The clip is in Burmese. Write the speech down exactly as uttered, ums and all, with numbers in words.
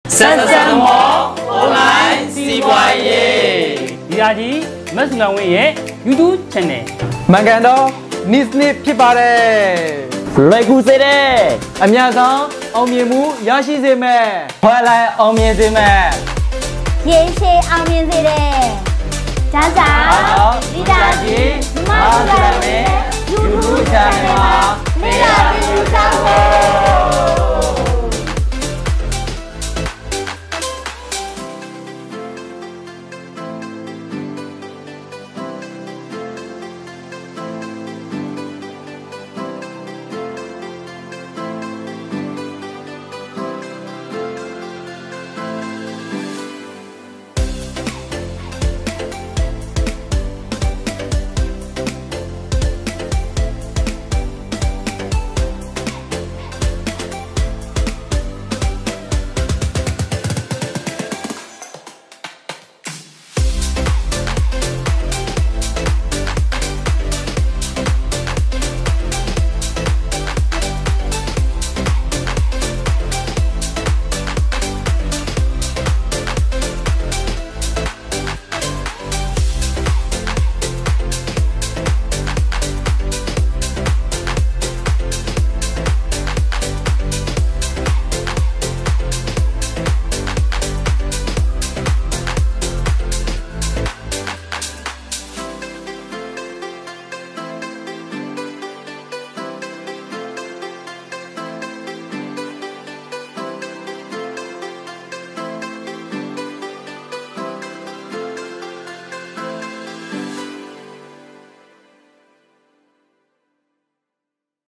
ဆက်ဆံမော online စီးပွားရေးဒီဟာကြီးမတ်စလောင်ဝင်းရဲ့ YouTube channel မှန်ကန်တော့ niche နစ်ဖြစ်ပါတယ်လွယ်ကူစေတဲ့အများဆုံးအောင်မြင်မှုရရှိစေမယ်ဖွဲ့လိုက်အောင်မြင်စေမယ်ရေရှည်အောင်မြင်စေတဲ့ဒါကြောင့်ဒီတာကြီးမတ်စလောင်ဝင်း YouTube channel မှာနေရာယူဆောင်ဖို့